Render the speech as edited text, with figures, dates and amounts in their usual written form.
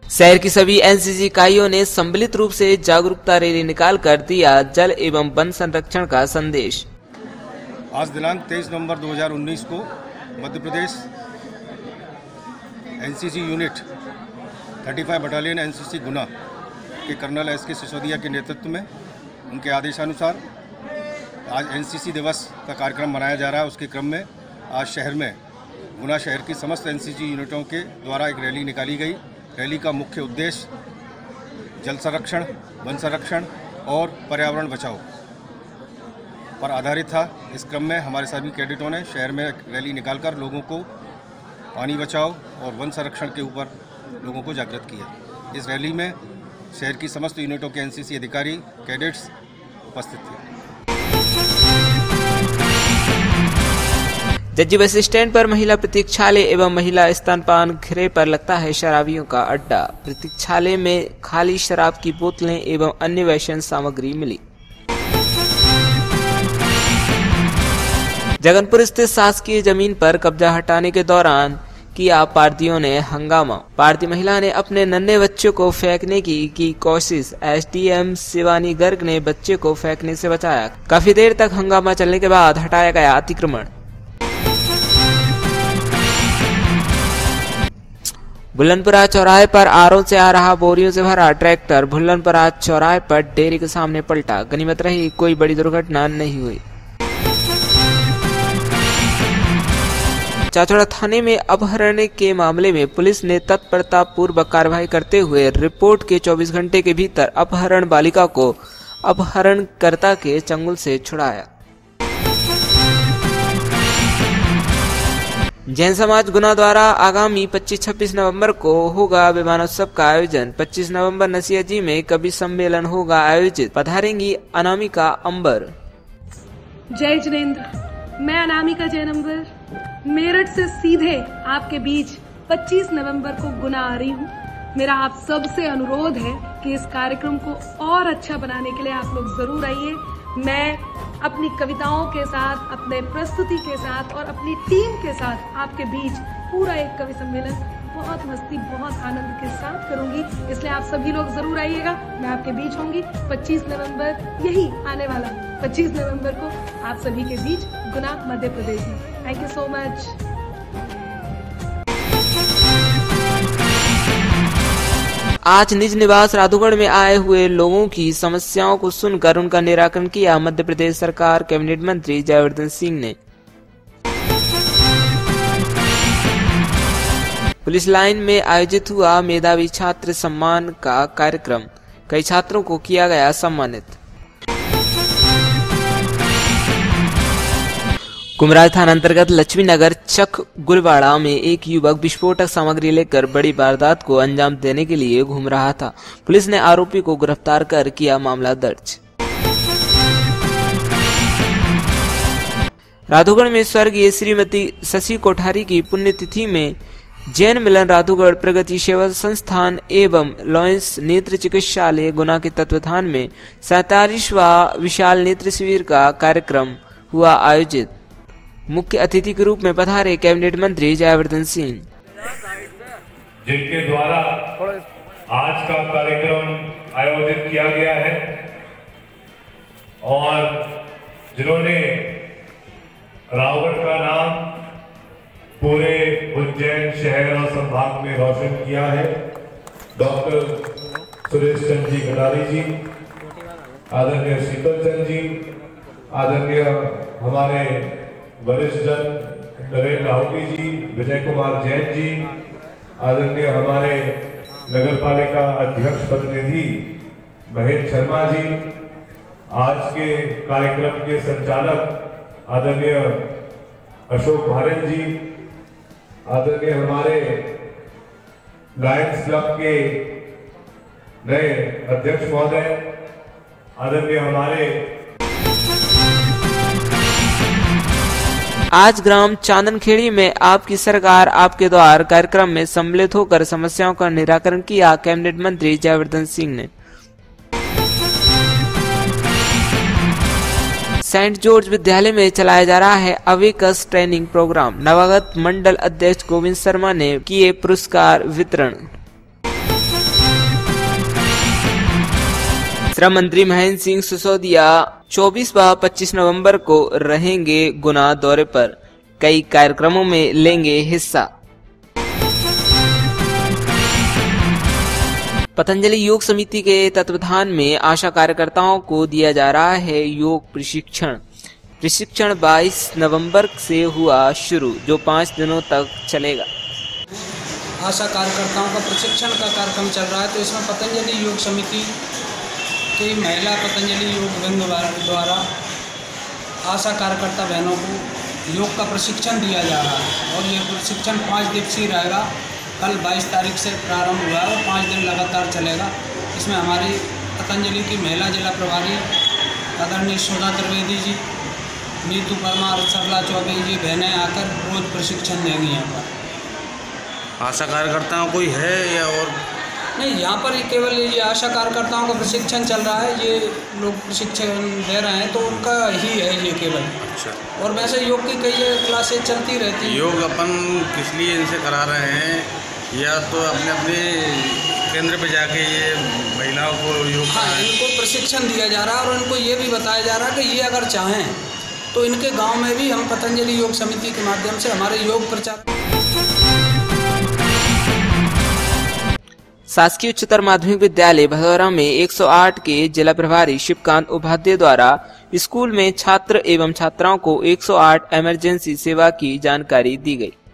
शहर की सभी एनसीसी इकाइयों ने सम्मिलित रूप से जागरूकता रैली निकालकर दिया जल एवं वन संरक्षण का संदेश। आज दिनांक 23 नवंबर 2019 को Madhya Pradesh NCC unit 35 battalion NCC Guna के कर्नल एस के सिसोदिया के नेतृत्व में उनके आदेशानुसार आज एनसीसी दिवस का कार्यक्रम मनाया जा रहा है। उसके क्रम में आज शहर में गुना शहर की समस्त एनसीसी यूनिटों के द्वारा एक रैली निकाली गई। रैली का मुख्य उद्देश्य जल संरक्षण, वन संरक्षण और पर्यावरण बचाओ पर आधारित था। इस क्रम में हमारे सभी कैडेटों ने शहर में रैली निकालकर लोगों को पानी बचाओ और वन संरक्षण के ऊपर लोगों को जागृत किया। इस रैली में शहर की समस्त यूनिटों के एनसीसी अधिकारी, कैडेट्स उपस्थित थे। जज्जी बस स्टैंड पर महिला प्रतीक्षालय एवं महिला स्तनपान गृह पर लगता है शराबियों का अड्डा। प्रतीक्षालय में खाली शराब की बोतलें एवं अन्य वैश्य सामग्री मिली। जगनपुर स्थित शासकीय जमीन पर कब्जा हटाने के दौरान किया पारदियों ने हंगामा। पारदी महिला ने अपने नन्हे बच्चे को फेंकने की कोशिश। एसडीएम शिवानी गर्ग ने बच्चे को फेंकने से बचाया। काफी देर तक हंगामा चलने के बाद हटाया गया अतिक्रमण। भुल्लनपुरा चौराहे पर आरों से आ रहा बोरियों से भरा ट्रैक्टर भुल्लनपुरा चौराहे पर डेयरी के सामने पलटा। गनीमत रही कोई बड़ी दुर्घटना नहीं हुई। चाचौड़ा थाने में अपहरण के मामले में पुलिस ने तत्परता पूर्वक कार्रवाई करते हुए रिपोर्ट के 24 घंटे के भीतर अपहरण बालिका को अपहरणकर्ता के चंगुल से छुड़ाया। जैन समाज गुना द्वारा आगामी 25-26 नवंबर को होगा विमानोत्सव का आयोजन। 25 नवंबर नसिया जी में कवि सम्मेलन होगा आयोजित। पधारेंगी अनामिका अंबर। जय जिनेंद्र। मैं अनामिका जैन अंबर मेरठ से सीधे आपके बीच 25 नवंबर को गुना आ रही हूँ। मेरा आप सबसे अनुरोध है कि इस कार्यक्रम को और अच्छा बनाने के लिए आप लोग जरूर आइए। मैं अपनी कविताओं के साथ, अपने प्रस्तुति के साथ और अपनी टीम के साथ आपके बीच पूरा एक कवि सम्मेलन बहुत मस्ती, बहुत आनंद के साथ करूंगी। इसलिए आप सभी लोग जरूर आइएगा। मैं आपके बीच होंगी 25 नवंबर, यही आने वाला 25 नवंबर को आप सभी के बीच गुना, मध्य प्रदेश में। Thank you so much. आज निज निवास राधौगढ़ में आए हुए लोगों की समस्याओं को सुनकर उनका निराकरण किया मध्य प्रदेश सरकार कैबिनेट मंत्री जयवर्धन सिंह ने। पुलिस लाइन में आयोजित हुआ मेधावी छात्र सम्मान का कार्यक्रम। कई छात्रों को किया गया सम्मानित। कुमराज थाना अंतर्गत लक्ष्मी नगर चक गुलवाड़ा में एक युवक विस्फोटक सामग्री लेकर बड़ी वारदात को अंजाम देने के लिए घूम रहा था। पुलिस ने आरोपी को गिरफ्तार कर किया मामला दर्ज। राधौगढ़ में स्वर्गीय श्रीमती शशि कोठारी की पुण्यतिथि में जैन मिलन राधौगढ़ प्रगति सेवा संस्थान एवं लॉयंस नेत्र चिकित्सालय गुना के तत्वाधान में 47वां विशाल नेत्र शिविर का कार्यक्रम हुआ आयोजित। मुख्य अतिथि के रूप में पधारे कैबिनेट मंत्री जयवर्धन सिंह, जिनके द्वारा आज का कार्यक्रम आयोजित किया गया है और जिन्होंने रावगढ़ का नाम पूरे उज्जैन शहर और संभाग में रोशन किया है। डॉक्टर सुरेश चंद जी कटारी जी, आदरणीय शीतल चंद जी, आदरणीय हमारे वरिष्ठ जन नरेंद्र लाहौटी जी, विजय कुमार जैन जी, आदरणीय हमारे नगर पालिका अध्यक्ष प्रतिनिधि महेश शर्मा जी, आज के कार्यक्रम के संचालक आदरणीय अशोक भारत जी, आदरणीय हमारे लायंस क्लब के नए अध्यक्ष महोदय, आदरणीय हमारे आज ग्राम चांदनखेड़ी में आपकी सरकार आपके द्वार कार्यक्रम में सम्मिलित होकर समस्याओं का निराकरण किया कैबिनेट मंत्री जयवर्धन सिंह ने। सेंट जॉर्ज विद्यालय में चलाया जा रहा है अवेकस ट्रेनिंग प्रोग्राम। नवागत मंडल अध्यक्ष गोविंद शर्मा ने किए पुरस्कार वितरण। श्रम मंत्री महेंद्र सिंह सिसोदिया 24 व 25 नवंबर को रहेंगे गुना दौरे पर, कई कार्यक्रमों में लेंगे हिस्सा। पतंजलि योग समिति के तत्वावधान में आशा कार्यकर्ताओं को दिया जा रहा है योग प्रशिक्षण। प्रशिक्षण 22 नवंबर से हुआ शुरू, जो 5 दिनों तक चलेगा। आशा कार्यकर्ताओं का प्रशिक्षण का कार्यक्रम चल रहा है, तो इसमें पतंजलि योग समिति की महिला पतंजलि योग विंग द्वारा आशा कार्यकर्ता बहनों को योग का प्रशिक्षण दिया जा रहा है और ये प्रशिक्षण 5 दिवसीय रहेगा। कल 22 तारीख से प्रारंभ हुआ है और 5 दिन लगातार चलेगा। इसमें हमारी पतंजलि की महिला जिला प्रभारी आदरणीय सुधा त्रिवेदी जी, नीतू परमार, सरला चौबे जी बहनें आकर रोज प्रशिक्षण देंगी। यहाँ पर आशा कार्यकर्ताओं कोई है या और नहीं, यहाँ पर केवल ये आशा कार्यकर्ताओं का प्रशिक्षण चल रहा है, ये लोग प्रशिक्षण दे रहे हैं तो उनका ही है ये केवल। अच्छा, और वैसे योग की कई क्लासेज चलती रहती हैं। योग अपन किस लिए इनसे करा रहे हैं, या तो अपने अपने केंद्र पे जाके ये महिलाओं को योग इनको प्रशिक्षण दिया जा रहा है और उनको ये भी बताया जा रहा है कि ये अगर चाहें तो इनके गांव में भी हम पतंजलि योग समिति के माध्यम से हमारे योग प्रचार। शासकीय उच्चतर माध्यमिक विद्यालय भदौरा में 108 के जिला प्रभारी शिवकांत उपाध्याय द्वारा स्कूल में छात्र एवं छात्राओं को 108 इमरजेंसी सेवा की जानकारी दी गई।